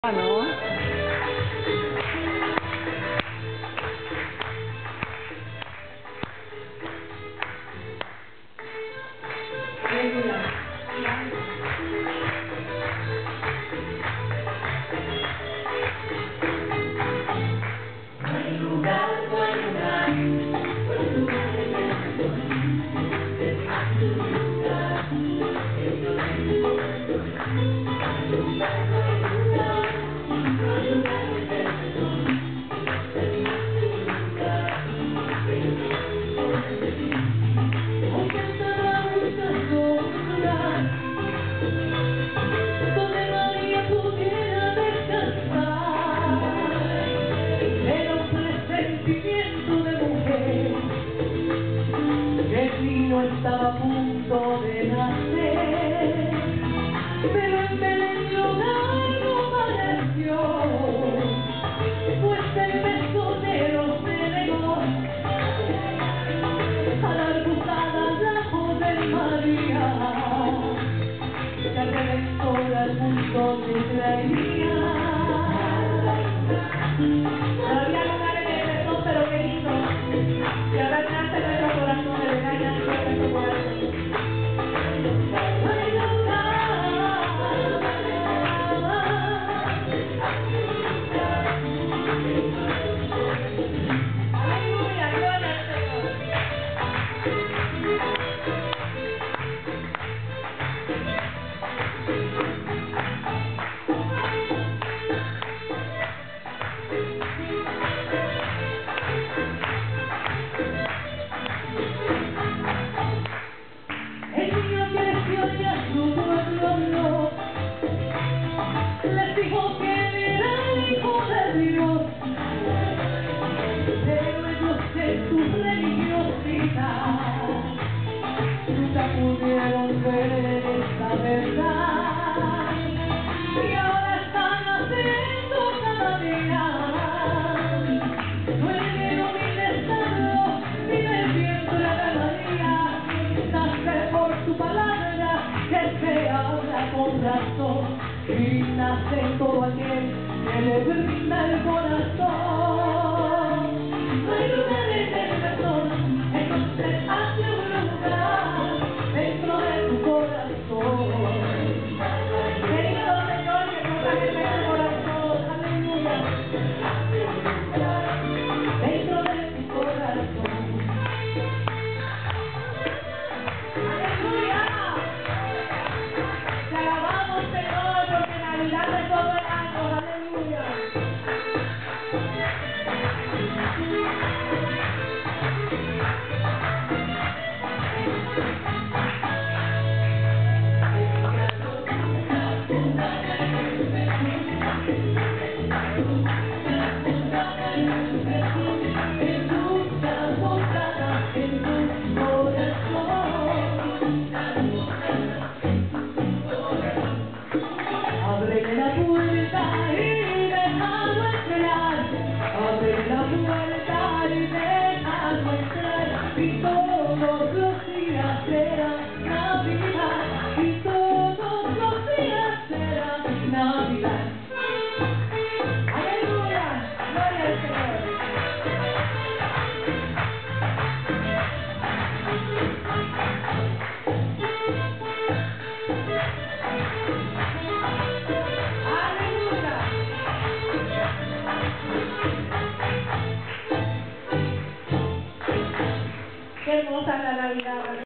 ¿No? Estaba a punto de nacer, pero en Belén algo pareció, pues el mesonero se negó a dar buscada la joven María, la redentora al mundo le traía. Todavía no cabe en el mesón, pero ¿qué hizo? Y ahora nace nuestro corazón de regaña. Les dijo que era el hijo de Dios, pero ellos en su religiosidad nunca pudieron ver esta verdad, y ahora están haciendo cada día duele humilde estado y del vientre de María nace por su palabra que se habla con razón. Y nace todo aquel que le brinda el corazón. No hay lugar en el mesón, entonces hazle un lugar dentro de tu corazón. Querido Señor, que ponga en tu corazón, aleluya. Hazle un lugar dentro de tu corazón. Aleluya. Te alabamos, Señor. Navidad de todo el año, aleluya. En tu posada, en tu corazón, ábrele la puerta y déjalo entrar, ábrele la puerta y déjalo entrar, y todos los días serán Navidad, y todos los días serán Navidad. Aleluya, gloria al Señor. Qué hermosa la Navidad.